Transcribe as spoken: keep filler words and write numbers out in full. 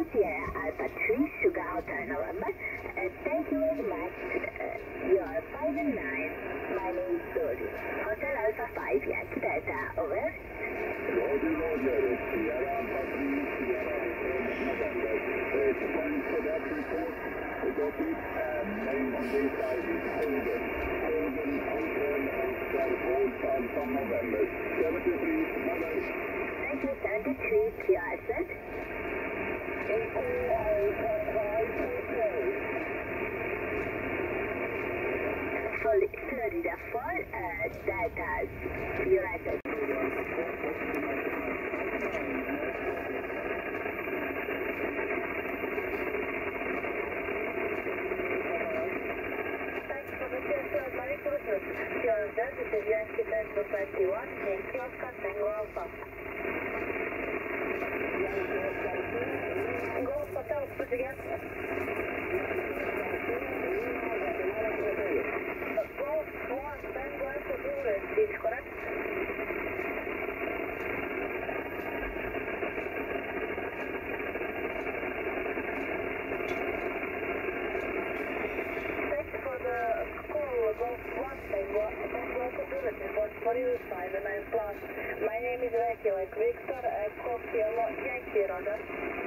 Sierra Alpha three, Sugar Hotel November. Uh, thank you very much. Uh, you are five and nine. My name is Dory. Hotel Alpha five, Yankee Delta, over. Roger, Roger. Sierra Alpha three, Sierra Hotel November. Uh, thanks for that report. We got it. Um, name on this side is Holden. Holden Hotel Oscar Golf Alpha November. seventy-three, bye-bye. Thank you, seventy-three, Q R set. Echo Alpha five Hotel. Florida four, uh, Delta, United. Thanks for the test, Mary Christmas. Sierra Delta, this is Yankee Delta twenty-one, Yankee Oscar Tango Alpha. Golf Hotel, put again. Golf one, Tango Alpha Blue, is correct? Thanks for the call, Golf one, Tango Alpha Blue, report for you, five and nine plus. My name is Reykjavik Victor, uh, Coffee Yankee, Roger.